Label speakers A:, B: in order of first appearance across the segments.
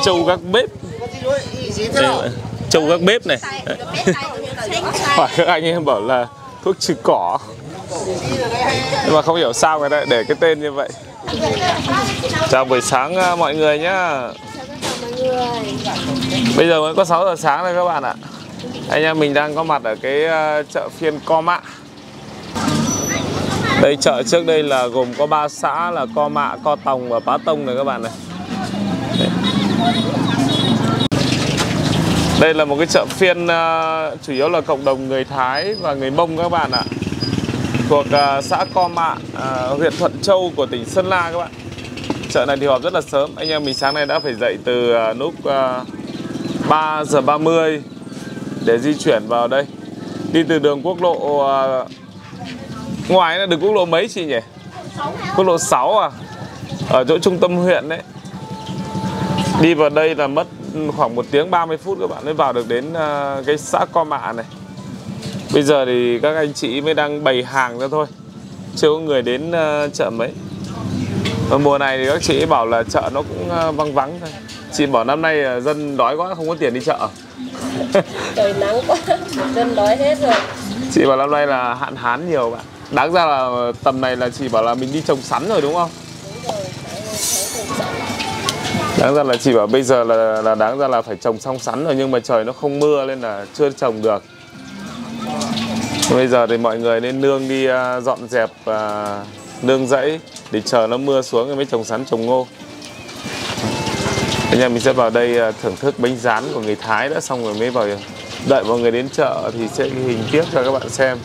A: trâu các bếp. Trâu các bếp này. Hỏi các anh em bảo là thuốc trừ cỏ, nhưng mà không hiểu sao người ta để cái tên như vậy. Chào buổi sáng mọi người nhá. Bây giờ mới có 6 giờ sáng rồi các bạn ạ. Anh em mình đang có mặt ở cái chợ phiên Co Mạ. Đây chợ trước đây là gồm có 3 xã là Co Mạ, Co Tòng và Pá Tông này các bạn này. Đây là một cái chợ phiên chủ yếu là cộng đồng người Thái và người Mông các bạn ạ. Thuộc xã Co Mạ, huyện Thuận Châu của tỉnh Sơn La các bạn. Chợ này thì họp rất là sớm. Anh em mình sáng nay đã phải dậy từ lúc 3 giờ 30 để di chuyển vào đây. Đi từ đường quốc lộ ngoài là đường quốc lộ mấy chị nhỉ? Quốc lộ 6 à? Ở chỗ trung tâm huyện đấy. Đi vào đây là mất khoảng 1 tiếng 30 phút các bạn mới vào được đến cái xã Co Mạ này. Bây giờ thì các anh chị mới đang bày hàng ra thôi, chưa có người đến chợ mấy. Và mùa này thì các chị bảo là chợ nó cũng vắng vắng thôi. Chị bảo năm nay dân đói quá không có tiền đi chợ.
B: Trời nắng quá, dân đói hết rồi.
A: Chị bảo năm nay là hạn hán nhiều bạn. Đáng ra là tầm này là chị bảo là mình đi trồng sắn rồi đúng không?
B: Đúng rồi,
A: Đáng ra là chị bảo bây giờ là đáng ra là phải trồng xong sắn rồi, nhưng mà trời nó không mưa nên là chưa trồng được. Bây giờ thì mọi người nên nương đi dọn dẹp nương rẫy để chờ nó mưa xuống rồi mới trồng sắn trồng ngô. Anh em mình sẽ vào đây thưởng thức bánh rán của người Thái đã, xong rồi mới vào đợi mọi người đến chợ thì sẽ hình tiếp cho các bạn xem.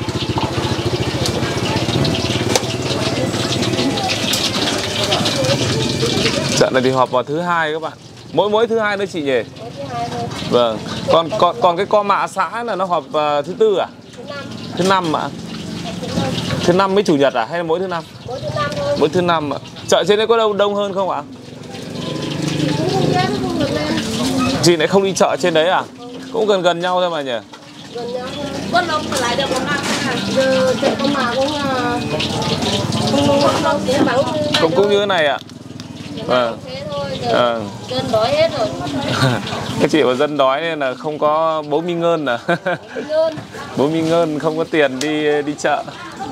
A: Chợ này thì họp vào thứ hai các bạn. Mỗi thứ hai nữa chị nhỉ? Vâng. Còn cái Co Mạ xã là nó họp thứ tư à? Thứ năm ạ. Thứ năm với chủ nhật à hay là mỗi thứ năm?
B: mỗi thứ năm thôi.
A: Mỗi thứ năm ạ. Chợ trên đấy có đông hơn không ạ? Chị lại không đi chợ trên đấy à? Cũng gần nhau thôi mà nhỉ?
B: Gần nhau thôi. Con đông phải lại được một năm này. Giờ chợ Co Mạ
A: cũng như thế này ạ.
B: Vâng. Dân đói hết rồi.
A: Các chị bảo dân đói nên là không có bố Mi Ngơn à? Bố Mi Ngơn không có tiền đi chợ.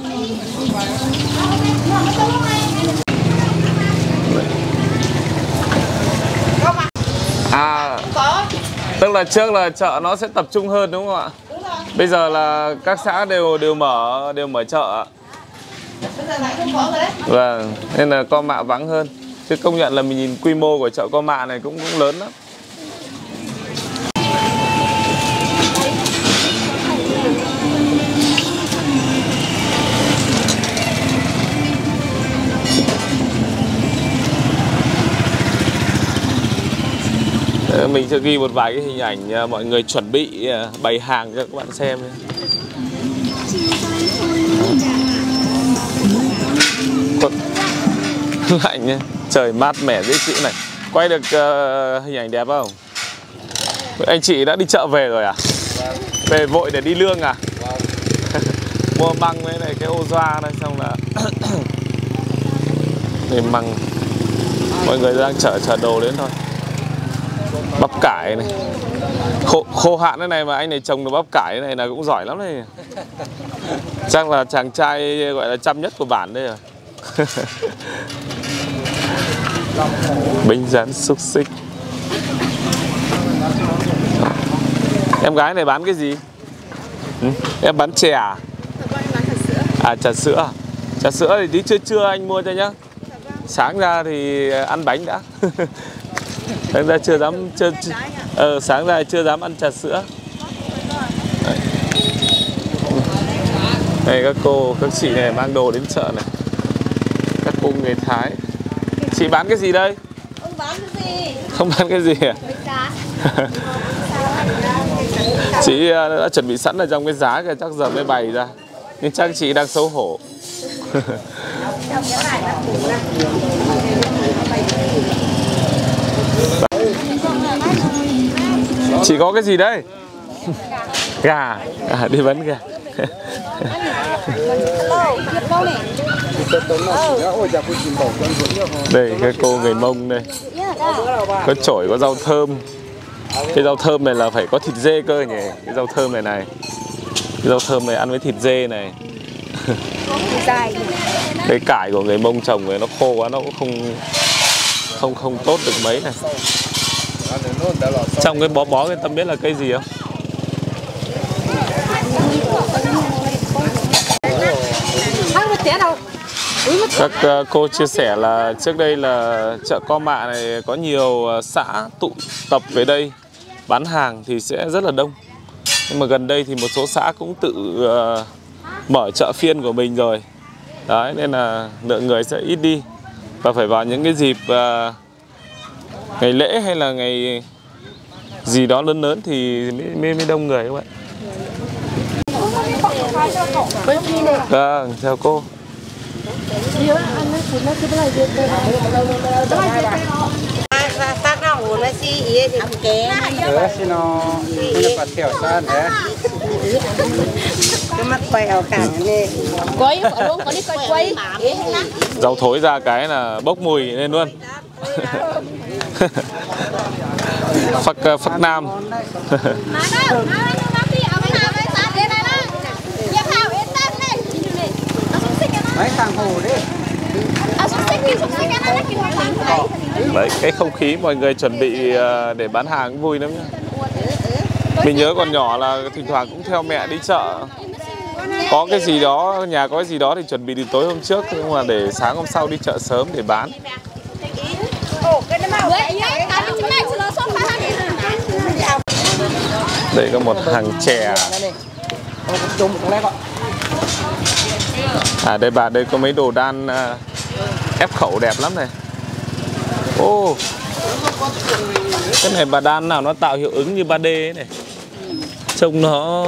A: À, tức là trước là chợ nó sẽ tập trung hơn đúng không ạ?
B: Đúng rồi.
A: Bây giờ là các xã đều mở chợ ạ.
B: Bây giờ lại không có rồi đấy.
A: Vâng, nên là Co Mạ vắng hơn. Chứ công nhận là mình nhìn quy mô của chợ Co Mạ này cũng lớn lắm. Mình sẽ ghi một vài cái hình ảnh mọi người chuẩn bị bày hàng cho các bạn xem. Lạnh nhé, trời mát mẻ dễ chịu này. Quay được hình ảnh đẹp không? Anh chị đã đi chợ về rồi à? Về vội để đi lương à? Mua măng với này cái ô doa này, xong là để măng. Mọi người đang chở đồ đến thôi. Bắp cải này, khô hạn thế này mà anh này trồng được bắp cải này là cũng giỏi lắm đây. Chắc là chàng trai gọi là chăm nhất của bản đây rồi. Bánh rán xúc xích. Em gái này bán cái gì? Em bán chè à? À, trà sữa. Trà sữa thì tí trưa anh mua cho nhá. Sáng ra thì ăn bánh đã. Sáng ra chưa dám sáng ra chưa dám ăn trà sữa. Đây các cô, các chị này mang đồ đến chợ này. Các cô người Thái. Chị bán cái gì đây?
B: Không bán cái gì.
A: Không bán cái gì à? Chị đã chuẩn bị sẵn ở trong cái giá kìa, chắc giờ mới bày ra. Nhưng chắc chị đang xấu hổ. Chị có cái gì đây? Gà, đi bán gà. Đây cái cô người Mông đây. Có chổi, có rau thơm. Cái rau thơm này là phải có thịt dê cơ nhỉ. Cái rau thơm này này. Cái rau thơm này ăn với thịt dê này. Cái cải của người Mông trồng này nó khô quá, nó cũng không tốt được mấy này. Trong cái bó cái Tâm biết là cây gì không? Các cô chia sẻ là trước đây là chợ Co Mạ này có nhiều xã tụ tập về đây bán hàng thì sẽ rất là đông. Nhưng mà gần đây thì một số xã cũng tự mở chợ phiên của mình rồi. Đấy, nên là lượng người sẽ ít đi. Và phải vào những cái dịp ngày lễ hay là ngày gì đó lớn lớn thì mới đông người các bạn. Vâng, chào cô. Rau thối ra cái là bốc mùi lên luôn. Phắc Nam. Đấy, cái không khí mọi người chuẩn bị để bán hàng cũng vui lắm nhá. Mình nhớ còn nhỏ là thỉnh thoảng cũng theo mẹ đi chợ. Có cái gì đó, nhà có cái gì đó thì chuẩn bị từ tối hôm trước, nhưng mà để sáng hôm sau đi chợ sớm để bán. Đây có một hàng chè. Đây bà, đây có mấy đồ đan ép khẩu đẹp lắm này. Ô, cái này bà đan nào nó tạo hiệu ứng như 3D ấy này. Trông nó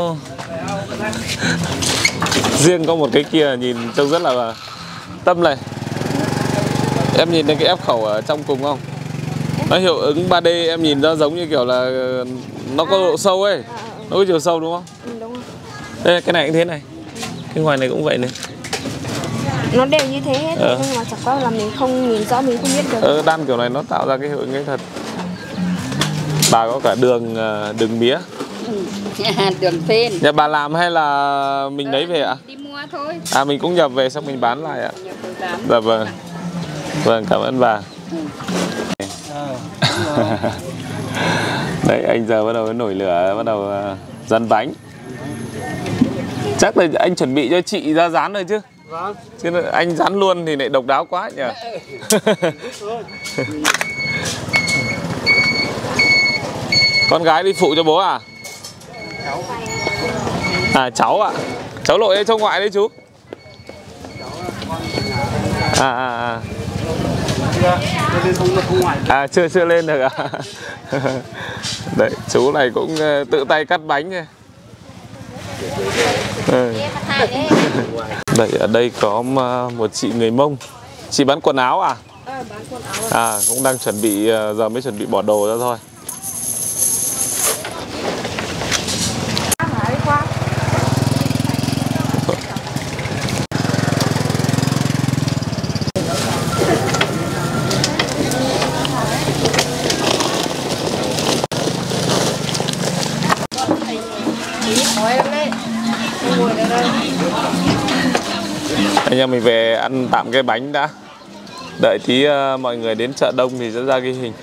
A: riêng có một cái kia nhìn trông rất là Tâm này. Em nhìn thấy cái ép khẩu ở trong cùng không? Nó hiệu ứng 3D, em nhìn ra giống như kiểu là nó có độ sâu ấy. Nó có chiều sâu đúng không?
B: Đúng rồi.
A: Đây, cái này cũng thế này. Cái ngoài này cũng vậy này.
B: Nó đều như thế hết, nhưng mà chẳng qua là mình không nhìn rõ, mình không biết được.
A: Đan kiểu này nó tạo ra cái hiệu ứng ấy thật. Bà có cả đường mía.
C: Đường phên.
A: Nhà bà làm hay là mình lấy về ạ?
C: Đi mua thôi.
A: Mình cũng nhập về xong mình bán lại ạ. Dạ vâng. Vâng, cảm ơn bà. Đấy, anh giờ bắt đầu nổi lửa, bắt đầu rán bánh. Chắc là anh chuẩn bị cho chị ra rán rồi chứ?
D: Vâng.
A: Chứ anh rán luôn thì lại độc đáo quá nhỉ? Con gái đi phụ cho bố à? Cháu ạ. Cháu lội ở trong ngoại đấy chú. Chưa lên được à? Đấy, chú này cũng tự tay cắt bánh này. Đây, ở đây có một chị người Mông. Chị bán quần áo à?
B: Bán quần áo.
A: Cũng đang chuẩn bị, giờ mới chuẩn bị bỏ đồ ra thôi. Anh em mình về ăn tạm cái bánh đã. Đợi tí mọi người đến chợ đông thì sẽ ra ghi hình.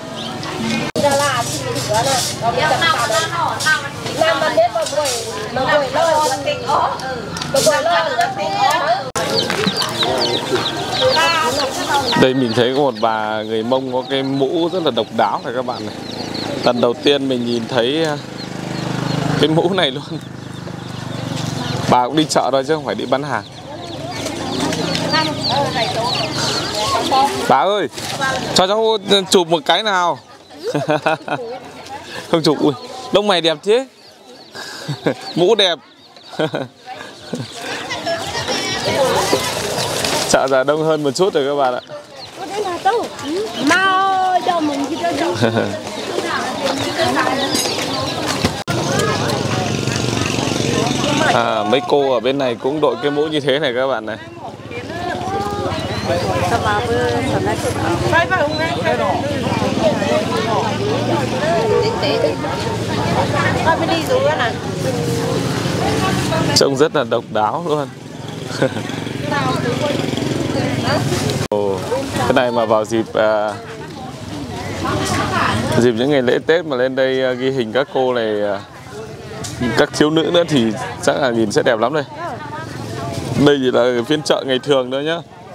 A: Đây mình thấy có một bà người Mông có cái mũ rất là độc đáo này các bạn này. Lần đầu tiên mình nhìn thấy cái mũ này luôn. Bà cũng đi chợ thôi chứ không phải đi bán hàng. Bà ơi, cho cháu chụp một cái nào. Không chụp, ui, lông mày đẹp chứ. Mũ đẹp. Chợ giờ đông hơn một chút rồi các bạn ạ. Mấy cô ở bên này cũng đội cái mũ như thế này các bạn này. Trông rất là độc đáo luôn. Ồ, cái này mà vào dịp những ngày lễ Tết mà lên đây ghi hình các cô này, các thiếu nữ nữa thì chắc là nhìn sẽ đẹp lắm đây. Đây chỉ là phiên chợ ngày thường thôi nhá.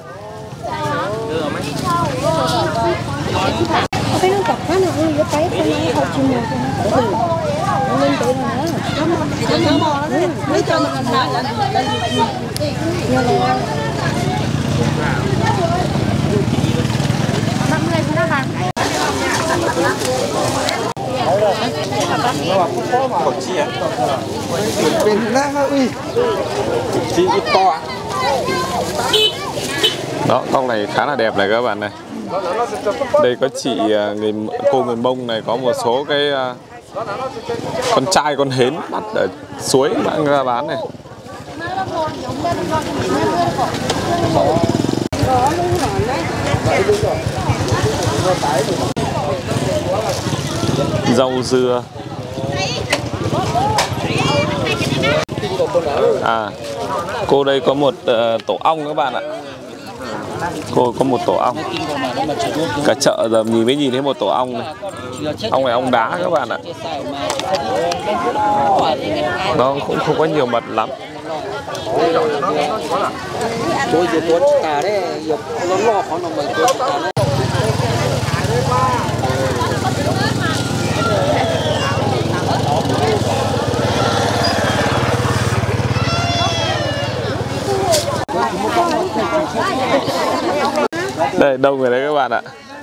A: Đó, con này khá là đẹp này các bạn này. Đây có chị cô người Mông này, có một số cái con trai con hến bắt ở suối mang ra bán này. Rau dưa. À, cô đây có một tổ ong các bạn ạ. Cô có một tổ ong. Cả chợ giờ nhìn mới nhìn thấy một tổ ong này. Ong này ong đá các bạn ạ. Nó cũng không có nhiều mật lắm. Đây, đông người đấy các bạn ạ.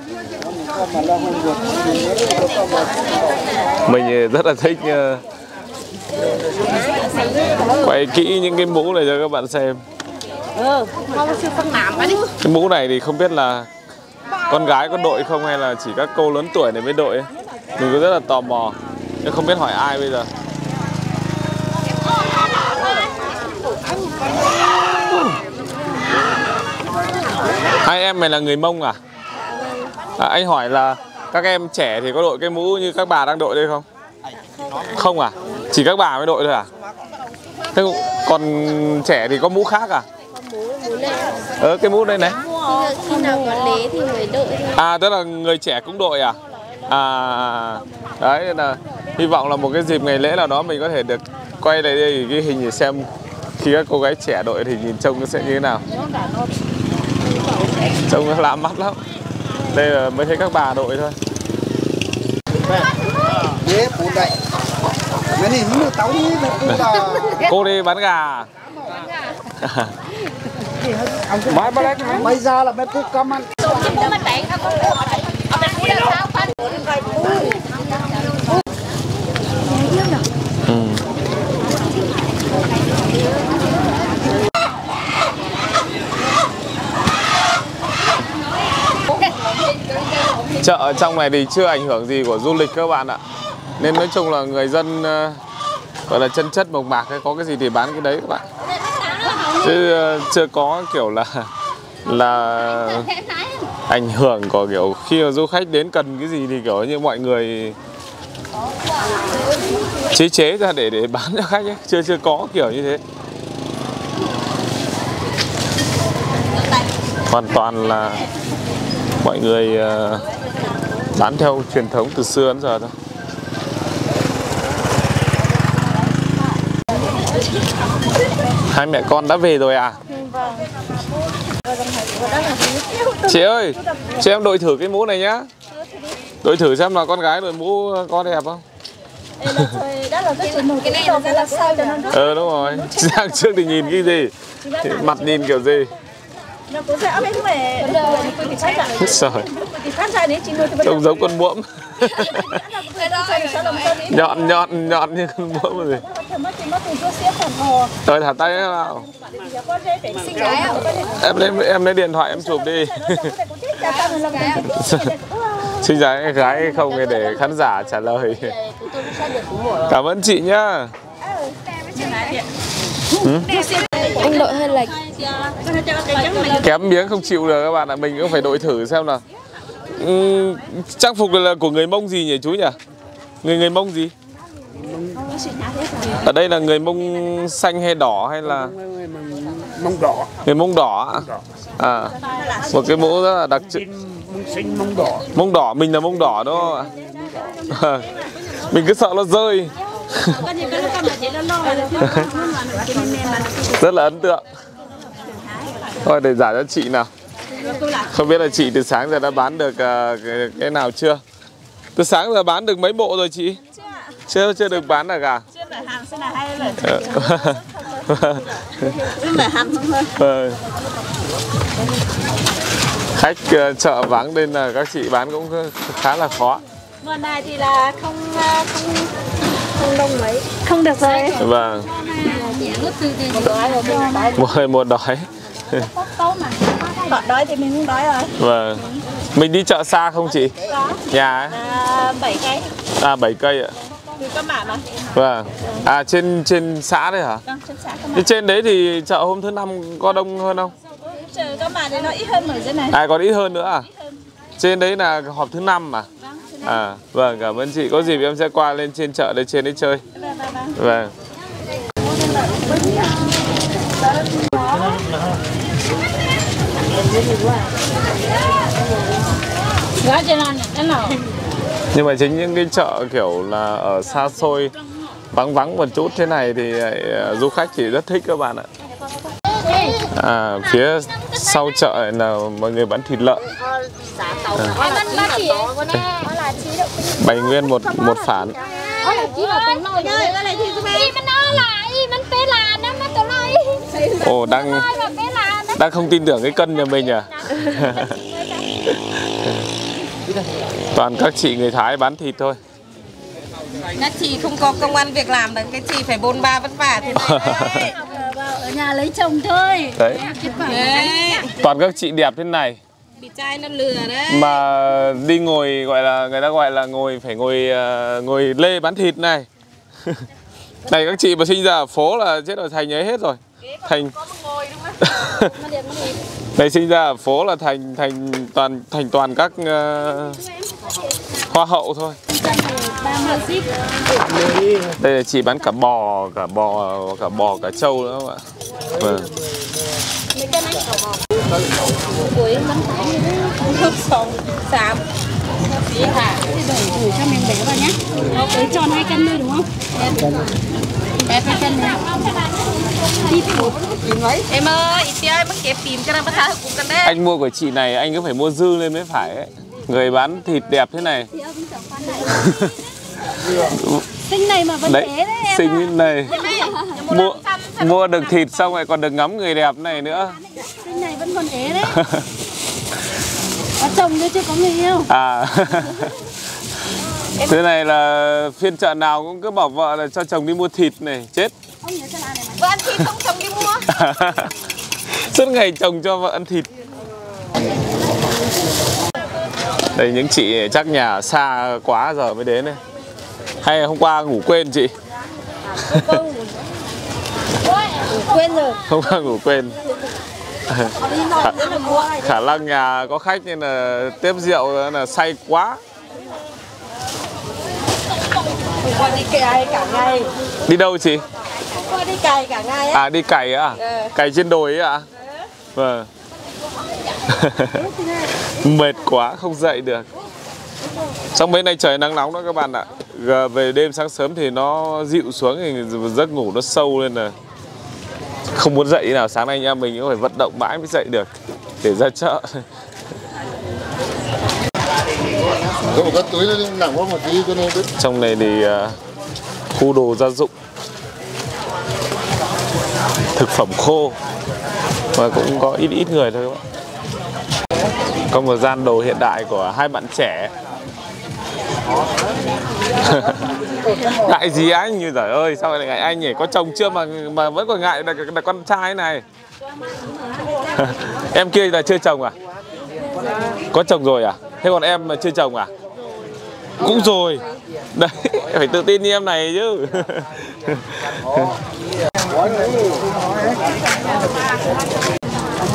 A: Mình rất là thích quay kỹ những cái mũ này cho các bạn xem. Cái mũ này thì không biết là con gái có đội không hay là chỉ các cô lớn tuổi này mới đội ấy. Mình cũng rất là tò mò, nhưng không biết hỏi ai bây giờ. Hai em này là người Mông à? Anh hỏi là các em trẻ thì có đội cái mũ như các bà đang đội đây không? Không à? Chỉ các bà mới đội thôi à? Thế còn trẻ thì có mũ khác à? Cái mũ đây này.
B: Khi nào có lễ thì mới đội thôi.
A: À, tức là người trẻ cũng đội à? Đấy là hy vọng là một cái dịp ngày lễ nào đó mình có thể được quay lại đây cái hình để xem khi các cô gái trẻ đội thì nhìn trông nó sẽ như thế nào. Trông nó lạ mắt lắm. Đây là mới thấy các bà đội thôi. Cô đi bán gà.
D: Bây giờ là mấy phút cơm ăn.
A: Chợ ở trong này thì chưa ảnh hưởng gì của du lịch các bạn ạ. Nên nói chung là người dân gọi là chân chất mộc mạc, có cái gì thì bán cái đấy các bạn. Chứ chưa có kiểu là ảnh hưởng của kiểu khi mà du khách đến cần cái gì thì kiểu như mọi người chế ra để bán cho khách ấy. Chưa có kiểu như thế. Hoàn toàn là mọi người bán theo truyền thống từ xưa đến giờ thôi. Hai mẹ con đã về rồi à? Chị ơi, cho em đội thử cái mũ này nhá. Đội thử xem là con gái đội mũ có đẹp không? Đúng rồi. Sang trước thì nhìn cái gì? Mặt nhìn kiểu gì? Trời, trông giống con muỗng. nhọn như con muỗng gì. Thôi thả tay nào. Em lấy điện thoại em chụp đi. Xin gái hay không để khán giả trả lời. Cảm ơn chị nhá.
B: Anh đội hơi lệch.
A: Kém miếng không chịu được các bạn ạ. Mình cũng phải đội thử xem nào. Trang phục là của người Mông gì nhỉ chú nhỉ? Người Mông gì? Ở đây là người Mông xanh hay đỏ hay là
D: Mông đỏ.
A: người Mông đỏ à? Một cái mũ rất là đặc trưng.
D: Mông xanh, mông đỏ.
A: Mông đỏ, mình là Mông đỏ đúng không ạ? Mình cứ sợ nó rơi. Rất là ấn tượng. Thôi để giải cho chị nào. Không biết là chị từ sáng giờ đã bán được cái nào chưa? Từ sáng giờ bán được mấy bộ rồi chị? Chưa được bán được à?
C: Chưa phải hàng, sẽ là 2 lần. Chưa phải hàng không thôi.
A: Khách chợ vắng nên là các chị bán cũng khá là khó.
B: Mùa này thì là không đông mấy. Không được rồi.
A: Vâng. Mùa đói.
B: Bọn đói thì mình cũng đói rồi.
A: Vâng. Mình đi chợ xa không chị?
B: Có.
A: Nhà ấy?
B: 7 cây.
A: À 7 cây ạ.
B: Từ Cơ Mạ mà.
A: Vâng. À trên xã đấy hả?
B: Vâng, trên xã Cơ Mạ.
A: Thế trên đấy thì chợ hôm thứ năm có đông hơn không?
B: Chợ Cơ Mạ thì nó ít hơn ở dưới này.
A: À còn ít hơn nữa à? Trên đấy là họp thứ năm mà. À vâng, cảm ơn chị. Có dịp em sẽ qua lên trên chợ để trên đấy chơi. Vâng. Nhưng mà chính những cái chợ kiểu là ở xa xôi vắng một chút thế này thì du khách chỉ rất thích các bạn ạ. À, phía sau chợ là mọi người bán thịt lợn. Bày nguyên một phản. Ồ, đang không tin tưởng cái cân nhà mình à? Toàn các chị người Thái bán thịt thôi.
C: Các chị không có công ăn việc làm được, cái chị phải bôn ba vất vả thế này đấy.
B: Ở nhà lấy chồng thôi.
A: Đấy. Toàn các chị đẹp thế này.
C: Bị trai nó lừa đấy.
A: Mà đi ngồi gọi là người ta gọi là phải ngồi lê bán thịt này. Này các chị mà sinh ra ở phố là chết rồi, thành ấy hết rồi. Thành này sinh ra ở phố là thành toàn các hoa hậu thôi. Đây là chị bán cả bò cả trâu nữa không ạ? Vâng.
C: Sám.
B: Chị hả? Để cho mình bé vào nhé. Đấy tròn 2 cân thôi đúng không? Bé 2 cân này.
C: Em ơi, chị ơi, mất kẹp tìm cho nó bắt sao cùngกันđấy.
A: Anh mua của chị này anh cứ phải mua dư lên mới phải ấy. Người bán thịt đẹp thế này.
B: Xinh này mà vẫn thế đấy em.
A: Xinh này. Mua được thịt xong rồi còn được ngắm người đẹp này nữa.
B: Xinh này vẫn còn ế đấy. Có chồng chứ chưa có người yêu.
A: À. Thế này là phiên chợ nào cũng cứ bảo vợ là cho chồng đi mua thịt này, chết.
C: Vợ ăn thịt không chồng đi mua.
A: Suốt ngày chồng cho vợ ăn thịt. Đây những chị chắc nhà xa quá giờ mới đến đây. Hay hôm qua ngủ quên chị?
B: Quên rồi.
A: Hôm qua ngủ quên. Khả năng nhà có khách nên là tiếp rượu là say quá.
C: Hôm qua đi cày cả ngày.
A: Đi đâu chị?
C: Hôm qua đi cày cả ngày á.
A: À đi cày á? Cày trên đồi ấy ạ? Vâng. Mệt quá không dậy được. Trong mấy nay trời nắng nóng đó các bạn ạ. Về đêm sáng sớm thì nó dịu xuống thì giấc ngủ nó sâu lên là không muốn dậy nào. Sáng nay anh em mình cũng phải vận động mãi mới dậy được để ra chợ.
D: Có một cái túi nó nặng quá một tí cho nên biết.
A: Trong này thì khu đồ gia dụng, thực phẩm khô và cũng có ít người thôi các bạn. Có một gian đồ hiện đại của hai bạn trẻ. Ngại gì anh, như giời ơi sao lại ngại anh nhỉ, có chồng chưa mà vẫn còn ngại là con trai này. Em kia là chưa chồng à? Có chồng rồi à? Thế còn em mà chưa chồng à? Cũng rồi. Đấy, phải tự tin như em này chứ.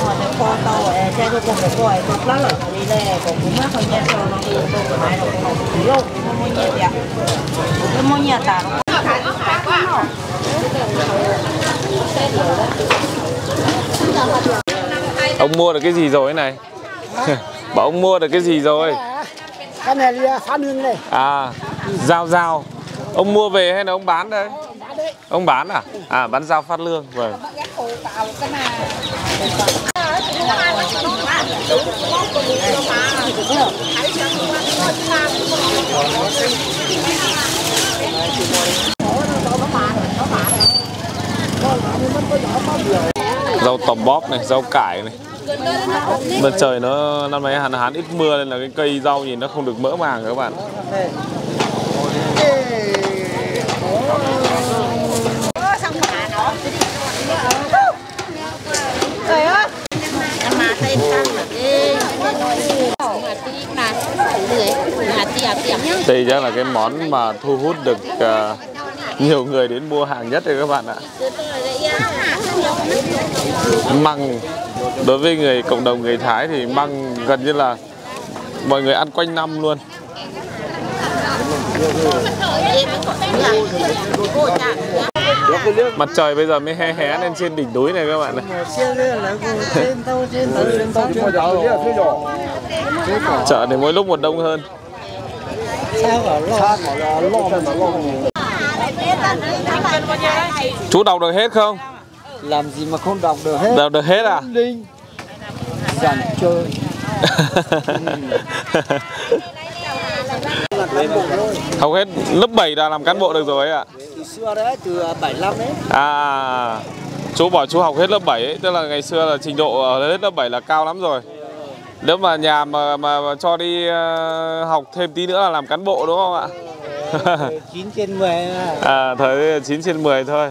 A: Ông mua được cái gì rồi này? Bảo ông mua được cái gì rồi?
D: Cái này là phá nương này.
A: À, dao. Ông mua về hay là ông bán đây? Ông bán à? À, bán dao phát lương. Vâng. Rau tầm bóp này, rau cải này. Mà trời nó năm nay hạn hán ít mưa nên là cái cây rau nhìn nó không được mỡ màng các bạn. Đây chắc là cái món mà thu hút được nhiều người đến mua hàng nhất đấy các bạn ạ. Măng, đối với người cộng đồng người Thái thì măng gần như là mọi người ăn quanh năm luôn. Mặt trời bây giờ mới hé lên trên đỉnh núi này các bạn này. Chợ thì mỗi lúc một đông hơn. Chú đọc được hết không?
D: Làm gì mà không đọc được hết.
A: Đọc được hết à?
D: Dàn chơi.
A: Học hết lớp 7 đã làm cán bộ được rồi ạ.
D: Từ xưa đấy, từ 75 đấy.
A: À, chú bảo chú học hết lớp 7 ấy, tức là ngày xưa là trình độ hết lớp 7 là cao lắm rồi. Nếu mà nhà mà cho đi học thêm tí nữa là làm cán bộ đúng không ạ?
D: 9/10
A: à, thời 9/10 thôi.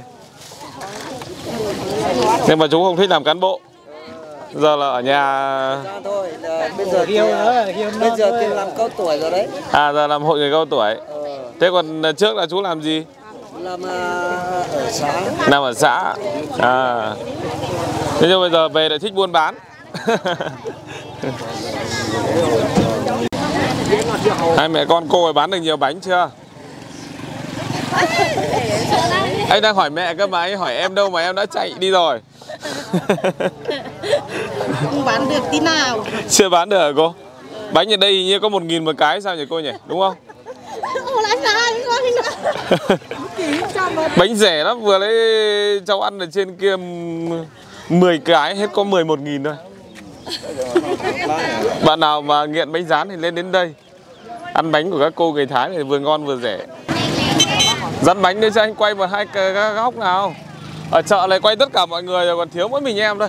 A: Nhưng mà chú không thích làm cán bộ. Giờ là ở nhà
D: thôi. Bây giờ thì làm cao tuổi rồi đấy.
A: À, giờ làm hội người cao tuổi. Thế còn trước là chú làm gì?
D: Làm ở xã.
A: Làm ở xã. À. Thế nhưng bây giờ về lại thích buôn bán. Hai mẹ con cô ấy bán được nhiều bánh chưa? Anh đang hỏi mẹ cơ mà anh hỏi em đâu mà em đã chạy đi rồi.
C: Không bán được tí nào.
A: Chưa bán được hả cô? Bánh ở đây hình như có 1.000 một cái sao nhỉ cô nhỉ? Đúng không? Bánh rẻ lắm, vừa lấy cháu ăn ở trên kia 10 cái hết có 11.000 thôi. Bạn nào mà nghiện bánh rán thì lên đến đây. Ăn bánh của các cô người Thái này vừa ngon vừa rẻ. Dán bánh đi cho anh quay một hai cái góc nào. Ở chợ này quay tất cả mọi người rồi còn thiếu mỗi mình em thôi.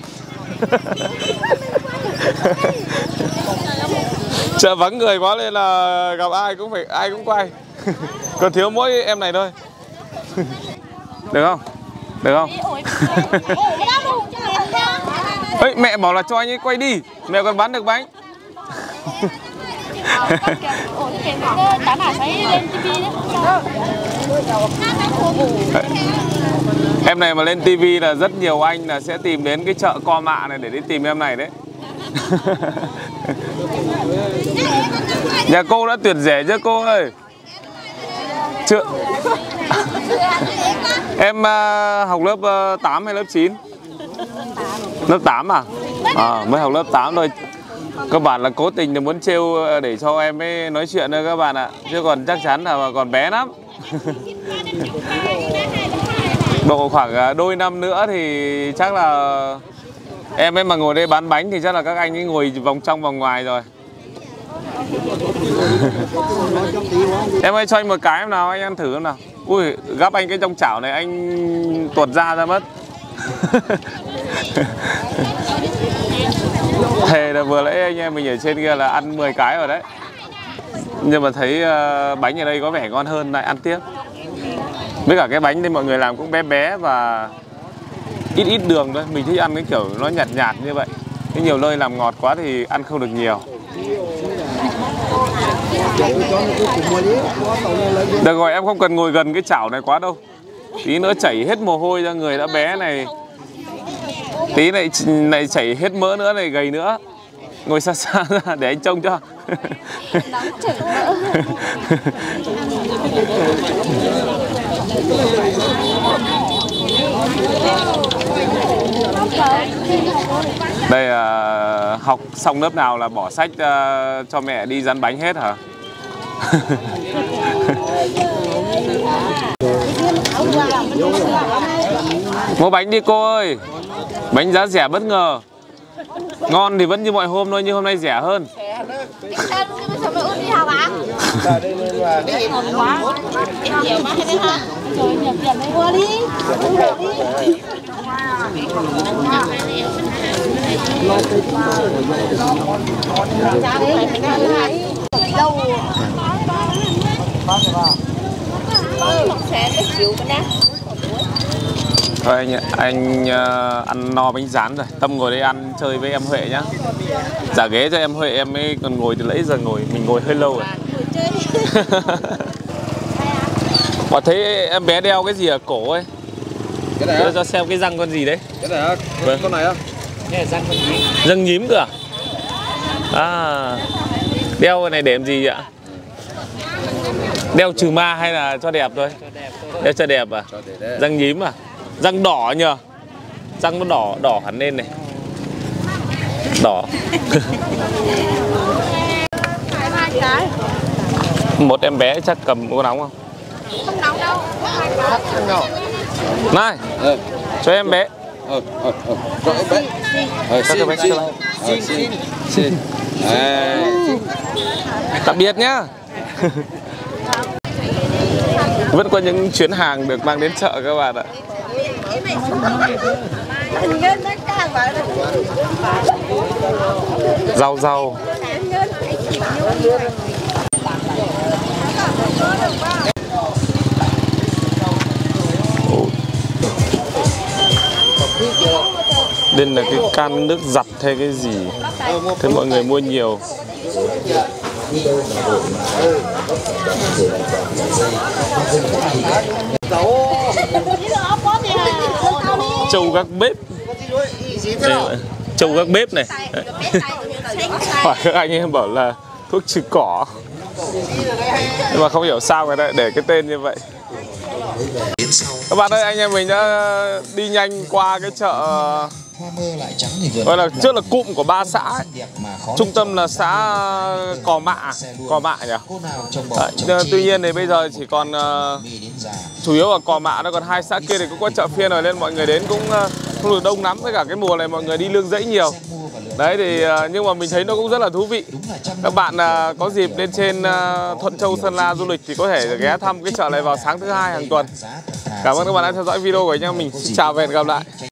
A: Chợ vắng người quá nên là gặp ai cũng quay. Còn thiếu mỗi em này thôi. Được không? Được không? Ê, mẹ bảo là cho anh ấy quay đi. Mẹ còn bán được bánh. Em này mà lên tivi là rất nhiều anh là sẽ tìm đến cái chợ Co Mạ này để đi tìm em này đấy. Nhà cô đã tuyển rẻ chưa cô ơi? Chưa. Em học lớp 8 hay lớp 9? Lớp 8 à? À, mới học lớp 8 thôi. Các bạn là cố tình là muốn trêu để cho em ấy nói chuyện thôi các bạn ạ. Chứ còn chắc chắn là còn bé lắm. Độ khoảng đôi năm nữa thì chắc là em ấy mà ngồi đây bán bánh thì chắc là các anh ấy ngồi vòng trong vòng ngoài rồi. Em ơi cho anh một cái em nào, anh ăn thử em nào. Ui, gắp anh cái trong chảo này anh tuột ra mất. Thề là vừa lấy anh em mình ở trên kia là ăn 10 cái rồi đấy. Nhưng mà thấy bánh ở đây có vẻ ngon hơn, lại ăn tiếp. Với cả cái bánh thì mọi người làm cũng bé bé và ít đường thôi. Mình thích ăn cái kiểu nó nhạt nhạt như vậy. Cái nhiều nơi làm ngọt quá thì ăn không được nhiều. Được rồi, em không cần ngồi gần cái chảo này quá đâu. Tí nữa chảy hết mồ hôi ra người đã bé này. Tí này chảy hết mỡ nữa, này gầy nữa. Ngồi xa xa ra để anh trông cho. Đây là học xong lớp nào là bỏ sách cho mẹ đi rán bánh hết hả? Mua bánh đi cô ơi. Bánh giá rẻ bất ngờ. Ngon thì vẫn như mọi hôm thôi, nhưng hôm nay rẻ hơn. Thôi anh ăn no bánh rán rồi. Tâm ngồi đây ăn chơi với em Huệ nhá. Giả ghế cho em Huệ, em ấy còn ngồi từ nãy giờ mình ngồi hơi lâu rồi. Mà thấy em bé đeo cái gì ở cổ ấy?
D: Cái này
A: cho xem cái răng con gì đấy.
D: Cái này á? Vâng. Con này á?
A: Cái này răng con nhím. Răng nhím cơ à? À, đeo cái này để làm gì ạ? Đeo trừ ma hay là cho đẹp thôi? Đeo cho đẹp à? Răng nhím à? Răng đỏ nhờ. Răng nó đỏ hẳn lên này. Đỏ. Một em bé chắc cầm có nóng không?
C: Không nóng đâu.
A: Này, cho em bé.
D: Cho em bé. Xin.
A: Tạm biệt nhá. Vẫn có những chuyến hàng được mang đến chợ các bạn ạ. Rau. Đây là cái can nước giặt hay cái gì. Thế mọi người mua nhiều. Trâu gác bếp. Trâu gác bếp này. Hỏi các anh em bảo là thuốc trừ cỏ. Nhưng mà không hiểu sao người ta để cái tên như vậy. Các bạn ơi, anh em mình đã đi nhanh qua cái chợ gọi là trước là cụm của 3 xã ấy. Trung tâm là xã Cò Mạ nhỉ. Tuy nhiên thì bây giờ chỉ còn chủ yếu là Cò Mạ, nó còn 2 xã kia thì cũng có chợ phiên rồi, nên mọi người đến cũng không được đông lắm. Với cả cái mùa này mọi người đi nương rẫy nhiều. Đấy thì nhưng mà mình thấy nó cũng rất là thú vị. Các bạn có dịp lên trên Thuận Châu, Sơn La du lịch thì có thể ghé thăm cái chợ này vào sáng thứ Hai hàng tuần. Cảm ơn các bạn đã theo dõi video của anh em mình. Xin chào và hẹn gặp lại.